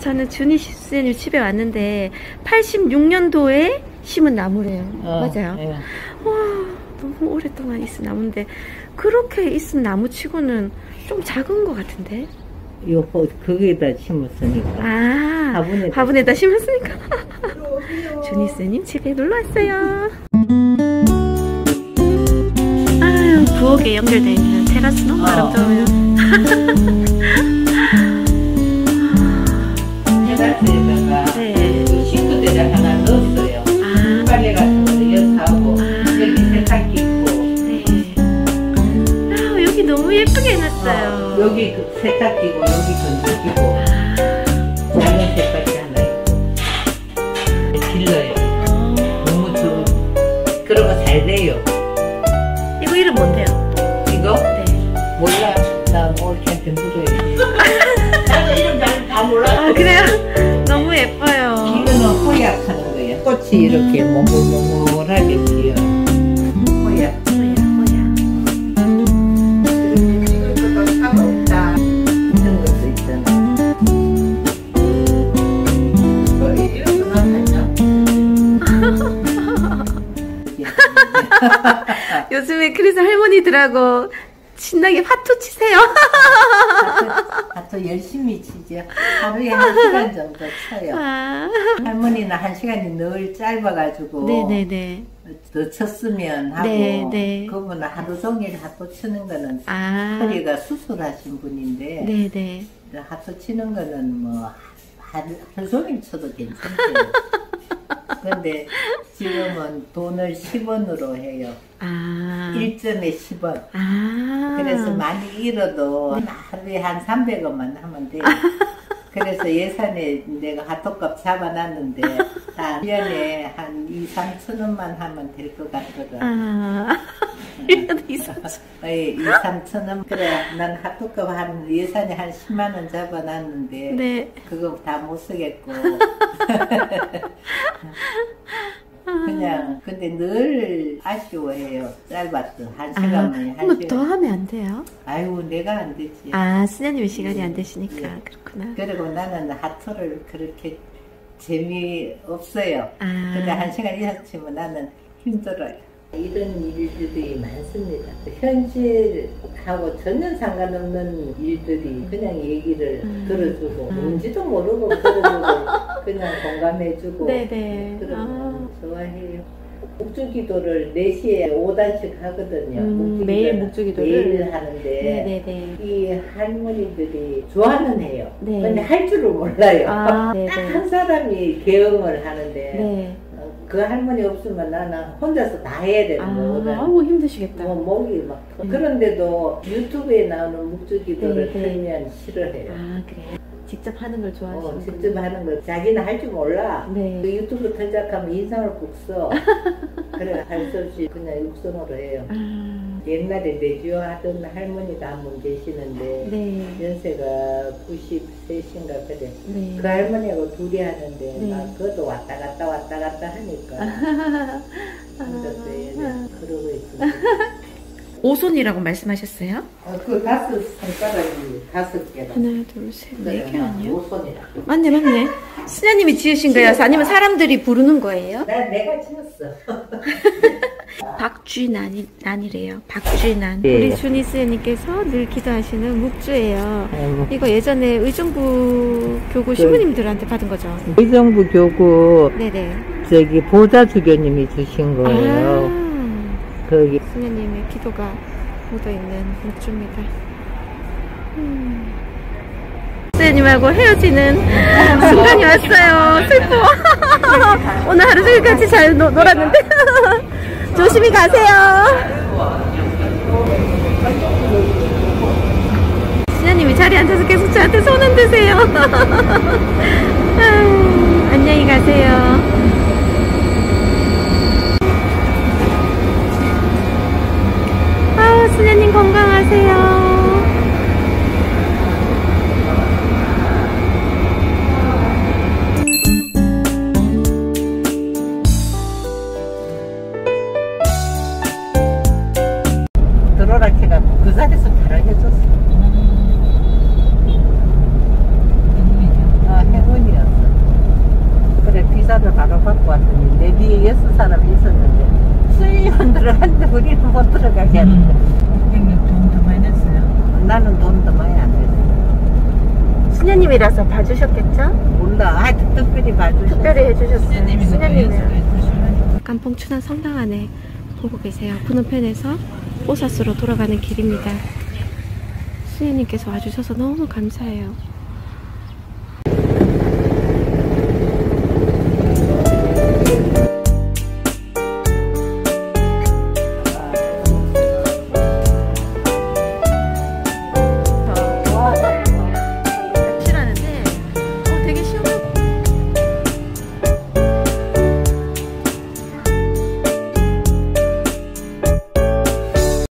저는 주니스님 집에 왔는데 86년도에 심은 나무래요. 맞아요. 예. 와, 너무 오랫동안 있은 나무인데 그렇게 있은 나무치고는 좀 작은 것 같은데. 요 거기에다 심었으니까. 아, 화분에다 심었으니까. 주니스님 집에 놀러 왔어요. 아유, 부엌에 연결되어 있는 테라스 너무 아름다워요. 테라스에다가 네. 싱크대를 하나 넣었어요. 빨래 같은 거 연사하고 여기 세탁기 있고. 네. 아, 여기 너무 예쁘게 해놨어요. 여기 그 세탁기고 여기 건조기고 작은 세탁기 하나 있고 길러요. 너무 좀 그런 거 잘 돼요. 이거 이름 뭔데요? 이거? 네. 몰라. 나 뭐 걔한테 물어야지. 나도 이름 다 몰라. 아, 그래요? 너무 예뻐요. 이거는 호약 하는 거예요. 꽃이 이렇게 몽글몽글하게 피어요. 호약. 찍을 것도 상관없다. 이런 것도 있잖아. 이런 거 나타나? 요즘에 그래서 할머니들하고 신나게 화투 치세요. 또 열심히 치죠. 하루에 1시간 정도 쳐요. 아. 할머니는 1시간이 늘 짧아가지고 네네네. 더 쳤으면 하고 네. 그분은 하루 종일 하도 치는 거는 아. 허리가 수술하신 분인데 네네. 하도 치는 거는 뭐 하루 종일 쳐도 괜찮대요. 근데 지금은 돈을 10원으로 해요. 아. 1점에 10원. 아. 그래서 많이 잃어도 하루에 한 300원만 하면 돼요. 그래서 예산에 내가 핫도값 잡아놨는데 한 1년에 한 2, 3천 원만 하면 될 것 같거든. 아. 1년에 2, 3천 원. 2, 3천 원. 그래, 난 핫도값 한 예산에 한 10만 원 잡아놨는데 네. 그거 다 못 쓰겠고. 그냥 근데 늘 아쉬워해요. 짧았어. 1시간만. 한번 더 하면 안 돼요? 아이고 내가 안 되지. 아, 스냐님이 시간이 안 되시니까. 네. 그렇구나. 그리고 나는 하토를 그렇게 재미없어요. 아. 근데 1시간 이상 치면 나는 힘들어요. 이런 일들이 많습니다. 현실하고 전혀 상관없는 일들이 그냥 얘기를 들어주고 뭔지도 모르고 들어주고 그냥 공감해주고 네네. 그런 거 좋아해요. 묵주기도를 4시에 5단씩 하거든요. 매일 묵주기도를? 매일 하는데 네네네. 이 할머니들이 좋아는 해요. 네. 근데 할 줄을 몰라요. 아, 네네. 딱 한 사람이 개응을 하는데 네. 그 할머니 없으면 나는 혼자서 다 해야 되는 거거든. 아우, 힘드시겠다. 뭐 목이 막 그런데도 유튜브에 나오는 묵주기도를 틀면 싫어해요. 아, 그래요? 직접 하는 걸 좋아하시는 직접 하는 거 자기는 할 줄 몰라. 네. 그 유튜브 틀작하면 인상을 국 써. 그래 할 수 없이 그냥 육성으로 해요. 옛날에 내주어 하던 할머니가 한 분 계시는데 네. 연세가 93인가 그래. 네. 그 할머니하고 둘이 하는데 네. 막 그것도 왔다 갔다 하니까 힘들었어요. 그러고 있습니다. 오손이라고 말씀하셨어요? 그 5손가락이 5개라. 하나, 둘, 셋, 4개 아니에요? 오손이라. 맞네. 스냐님이 지으신 거예요? 아니면 사람들이 부르는 거예요? 내가 지었어. 박쥐난이래요. 박쥐난. 네. 우리 주니스님께서 늘 기도하시는 묵주예요. 이거 예전에 의정부 교구 신부님들한테 받은 거죠? 의정부 교구 네네. 저기 보좌주교님이 주신 거예요. 거기 스냐님의 기도가 묻어있는 묵주입니다. 스냐님하고 헤어지는 순간이 왔어요. 슬퍼. 오늘 하루 종일 같이 잘 놀았는데. 조심히 가세요. 신녀님이 자리에 앉아서 계속 저한테 손 흔드세요. 안녕히 가세요. 신녀님 건강하세요. 들어라해갖고 그 자리에서 바로 해줬어. 행운이요. 행운이. 하고 들어가게 하는데. 형님 돈 더 많이 냈어요. 나는 돈도 많이 안 냈어. 수녀님이라서 봐주셨겠죠? 몰라. 하여튼 특별히 봐주셨어. 특별히 해주셨어요. 수녀님이요. 깜풍춘한 성당 안에 보고 계세요. 푸놈펜에서 오사스로 돌아가는 길입니다. 수녀님께서 와주셔서 너무 감사해요.